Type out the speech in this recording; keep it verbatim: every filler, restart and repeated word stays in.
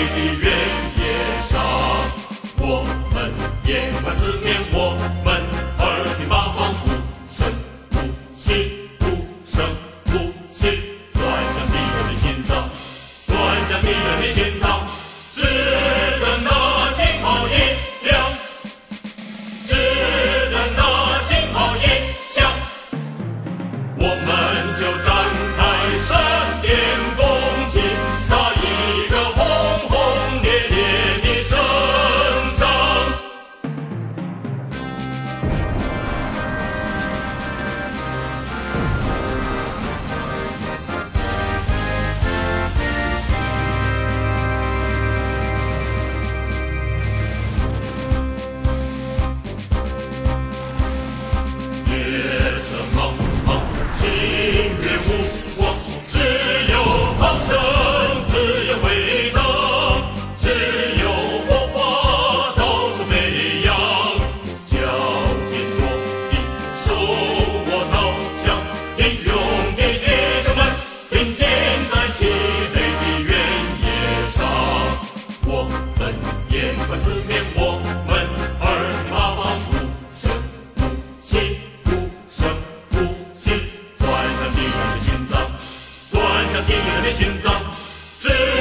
的原野上。我们眼观四面，我们耳听八方，无声无息，无声无息，钻向敌人的心脏，钻向敌人的心脏，只等那信号一亮，只等那信号一响，我们就展开闪电攻击，打一个轰轰烈烈的胜仗。夜色茫茫，星月无光，只有炮声四野回荡，只有火花到处飞扬。脚尖着地，手握刀枪，英勇的弟兄们挺进在漆黑的原野上。我们眼观四面，我们耳听八方，无声无息，无声无息，钻向敌人的心脏，钻向敌人的心脏，只